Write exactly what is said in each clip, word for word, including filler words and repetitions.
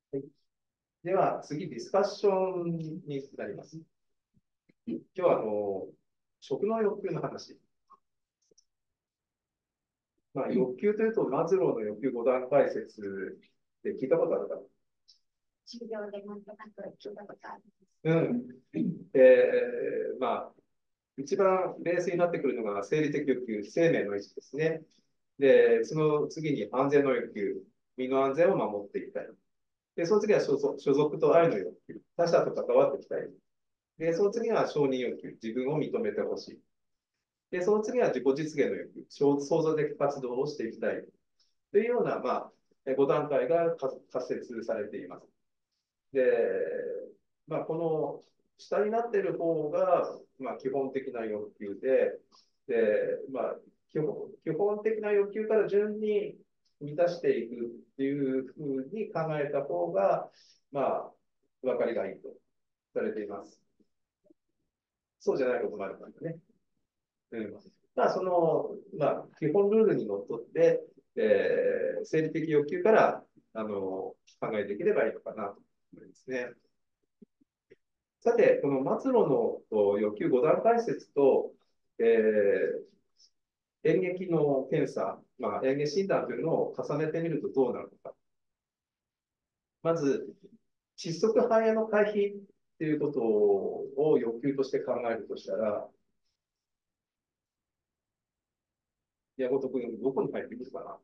はい、では、次、ディスカッションになります。今日は、あの、食の欲求の話。まあ、欲求というと、マズローの欲求ご段階説って聞いたことあるかな。 授業でなんとなく聞いたことある。 うん。で、まあ、一番ベースになってくるのが生理的欲求、生命の維持ですね。で、その次に安全の欲求、身の安全を守っていきたい。で、その次は所属所属と愛の欲求、他者と関わっていきたい。で、その次は承認欲求、自分を認めてほしい。で、その次は自己実現の欲求、創造的活動をしていきたい。というような、まあ、ご段階が仮説されています。で、まあ、この下になっている方が、まあ、基本的な欲求で、で、まあ、基本基本的な欲求から順に満たしていくっていうふうに考えた方が、まあ、分かりがいいとされています。そうじゃないこともあるからね。うん、まあ、その、まあ、基本ルールにのっとって、えー、生理的欲求からあの考えていければいいのかなと思いますね。さて、この末路の欲求ご段階説と、えー、演劇の検査、まあ、演劇診断というのを重ねてみるとどうなるのか。まず、窒息肺炎の回避ということを欲求として考えるとしたら、宮本君、どこに入ってくるかな。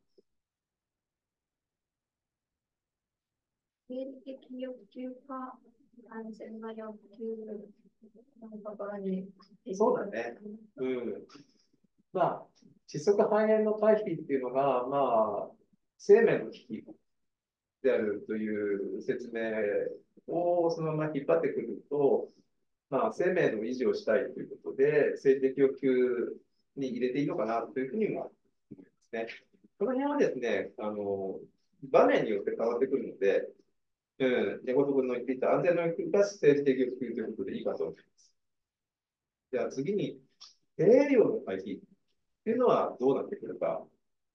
生理的欲求か安全な欲求のところに。 そうだね。うん。まあ、窒息肺炎の回避っていうのが、まあ、生命の危機であるという説明をそのまま引っ張ってくると、まあ、生命の維持をしたいということで、生理的欲求に入れていいのかなというふうにも思いますね。この辺はですね、あの、場面によって変わってくるので、うん、猫と君の言っていた安全の欲求が生理的欲求ということでいいかと思います。では次に、低栄養の回避っていうのはどうなってくるか。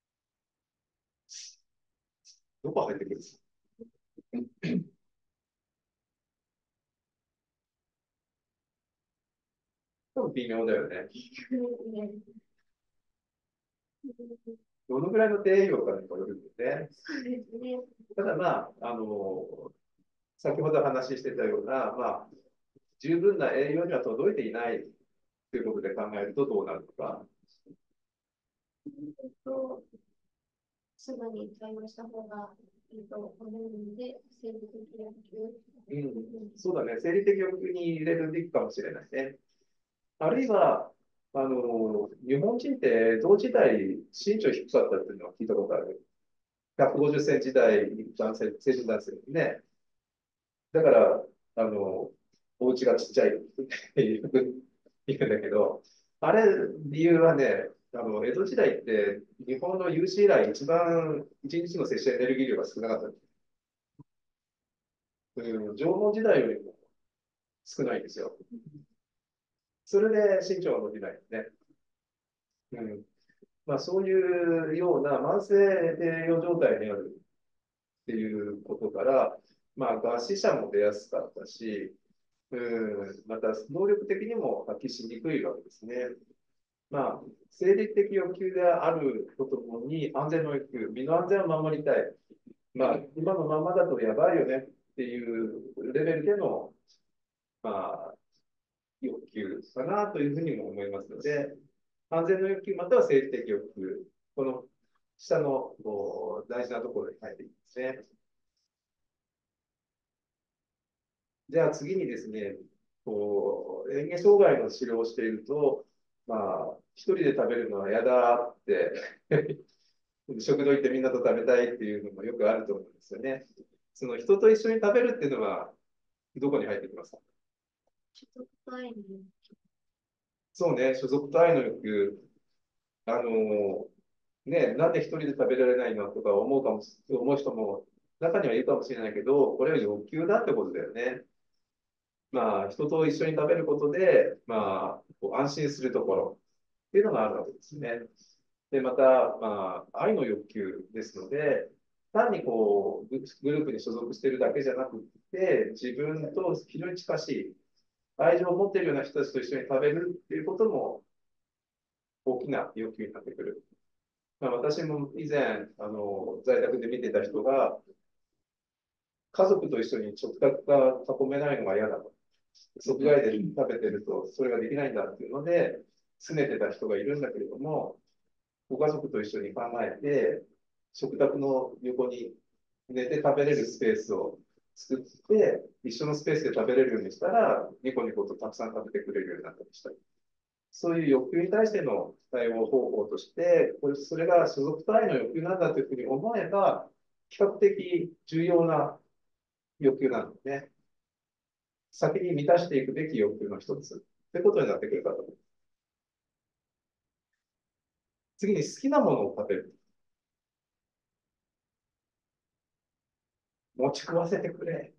どこ入ってくるんですか。多分微妙だよね。どのぐらいの低栄養かにもよるんですね。ただまあ、あの、先ほど話してたような、まあ、十分な栄養には届いていないということで考えるとどうなるのか。 すぐに対応した方がいいと思うので、生理的欲求。 うん、そうだね。生理的欲求に入れるべきかもしれないね。あるいは、あの、日本人って同時代身長低かったっていうのは聞いたことある。ひゃくごじゅっセンチ台男性、成人男性ね。だから、あの、お家がちっちゃいって言うんだけど、あれ、理由はね、あの、江戸時代って日本の有史以来一番一日の摂取エネルギー量が少なかった。うん、縄文時代よりも少ないんですよ。それで身長が伸びないね。うん、まあ、そういうような慢性栄養状態にあるっていうことから、まあ、餓死者も出やすかったし、うん、また能力的にも発揮しにくいわけですね。まあ、生理的欲求であるとともに安全の欲求、身の安全を守りたい。まあ、今のままだとやばいよねっていうレベルでの、まあ、欲求かなというふうにも思いますので、安全の欲求または生理的欲求、この下のこう大事なところに入っていきますね。じゃあ次にですね、こう、嚥下障害の治療をしていると、まあ、一人で食べるのは嫌だって食堂行ってみんなと食べたいっていうのもよくあると思うんですよね。その人と一緒に食べるっていうのは、どこに入ってきますか。 所属前に。 そうね、所属と愛の欲求、あのね、なんで一人で食べられないのとか思うかも、思う人も中にはいるかもしれないけど、これは欲求だってことだよね。まあ、人と一緒に食べることで、まあ、こう安心するところっていうのがあるわけですね。で、また、まあ、愛の欲求ですので、 単にこう、ググループに所属しているだけじゃなくて、自分と非常に近しい、愛情を持っているような人たちと一緒に食べるっていうことも大きな要求になってくる。まあ、私も以前、あの、在宅で見てた人が、家族と一緒に食卓が囲めないのが嫌だと。即外で食べてると、それができないんだっていうので、拗ねてた人がいるんだけれども、ご家族と一緒に考えて、食卓の横に寝て食べれるスペースを作って、一緒のスペースで食べれるようにしたら、ニコニコとたくさん食べてくれるようになったりしたり。そういう欲求に対しての対応方法として、これそれが所属単位の欲求なんだというふうに思えば、比較的重要な欲求なので、ね、先に満たしていくべき欲求の一つということになってくるかと思います。次に好きなものを食べる。持ち食わせてくれ。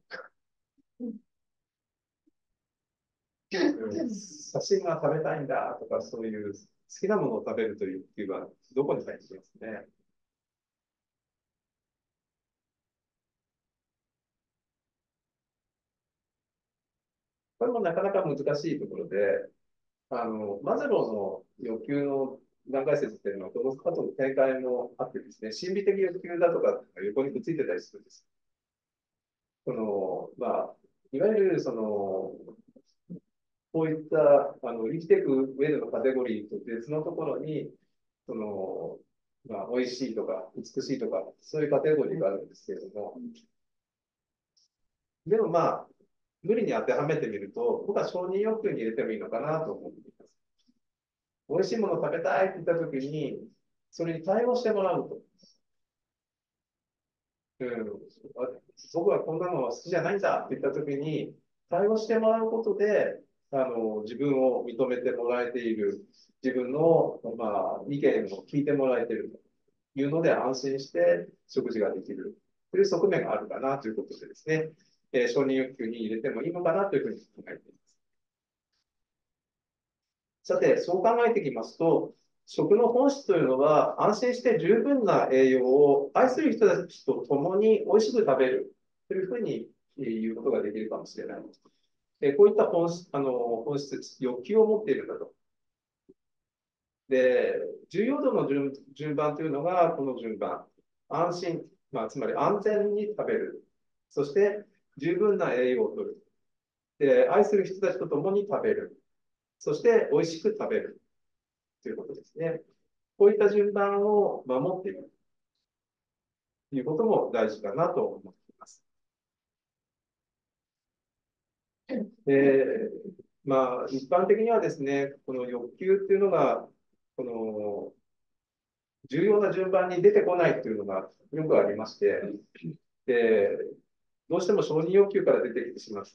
刺身が食べたいんだとか、そういう好きなものを食べるという欲求はどこに入ってきますね。これもなかなか難しいところで、あの、マズローの欲求の段階説っていうのは、この後の展開もあってですね、心理的欲求だとか横にくっついてたりするんです。その、まあ、いわゆる、その、こういったあの生きていく上でのカテゴリーと別のところに、その、まあ、美味しいとか、美しいとか、そういうカテゴリーがあるんですけれども、でもまあ、無理に当てはめてみると、僕は承認欲求に入れてもいいのかなと思っています。美味しいものを食べたいって言ったときに、それに対応してもらうと。うん、僕はこんなのは好きじゃないんだって言ったときに、対応してもらうことで、あの、自分を認めてもらえている、自分の、まあ、意見を聞いてもらえているというので、安心して食事ができるという側面があるかなということでですね、えー承認欲求に入れてもいいのかなというふうに考えています。さて、そう考えていきますと、食の本質というのは、安心して十分な栄養を愛する人たちと共に美味しく食べるというふうに言うことができるかもしれない。こういった本質、あの本質、欲求を持っているんだと。で、重要度の順順番というのがこの順番。安心、まあ、つまり安全に食べる。そして、十分な栄養を取る。で、愛する人たちと共に食べる。そして、美味しく食べる。ということですね。こういった順番を守っていくということも大事かなと思っています。で、まあ、一般的にはですね、この欲求っていうのが、この重要な順番に出てこないっていうのがよくありまして、で、どうしても承認欲求から出てきてしまって、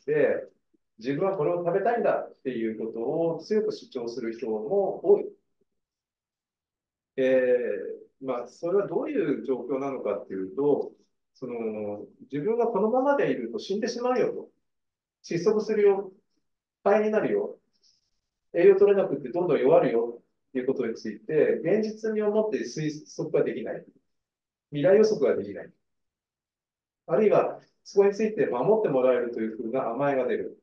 自分はこれを食べたいんだっていうことを強く主張する人も多い。えー、まあ、それはどういう状況なのかっていうと、その、自分がこのままでいると死んでしまうよと。窒息するよ。肺になるよ。栄養取れなくてどんどん弱るよっていうことについて、現実に思って推測ができない。未来予測ができない。あるいは、そこについて守ってもらえるというふうな甘えが出る。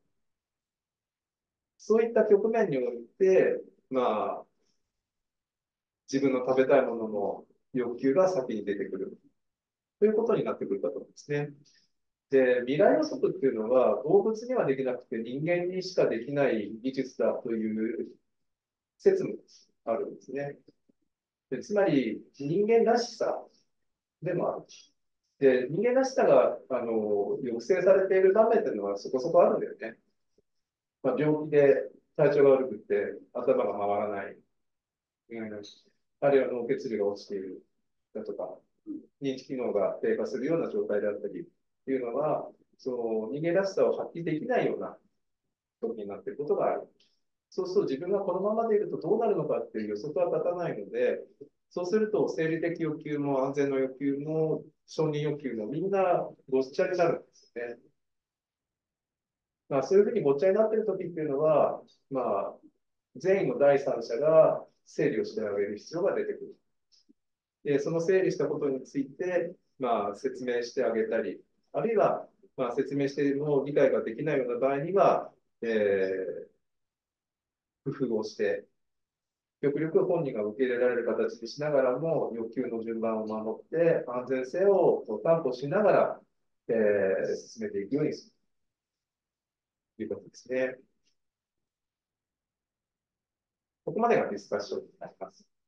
そういった局面において、まあ、自分の食べたいものの欲求が先に出てくるということになってくるかと思うんですね。で、未来予測っていうのは動物にはできなくて人間にしかできない技術だという説もあるんですね。でつまり人間らしさでもある。で、人間らしさがあの抑制されている場面っていうのはそこそこあるんだよね。まあ、病気で体調が悪くて頭が回らない。うん、あるいは脳血流が落ちているだとか、認知機能が低下するような状態であったりっていうのは、その人間らしさを発揮できないような時になっていることがある。そうすると自分がこのままでいるとどうなるのかっていう予測は立たないので、そうすると生理的欲求も安全の欲求も承認欲求もみんなごっちゃになるんですね。まあ、そういうふうにごっちゃになっている時っていうのは、まあ、善意の第三者が整理をしてあげる必要が出てくる。で、その整理したことについて、 まあ、説明してあげたり、あるいは、まあ、説明しても理解ができないような場合には、えー、工夫をして、極力本人が受け入れられる形にしながらも、欲求の順番を守って、安全性を担保しながら、えー、進めていくようにするということですね。ここまでがディスカッションになります。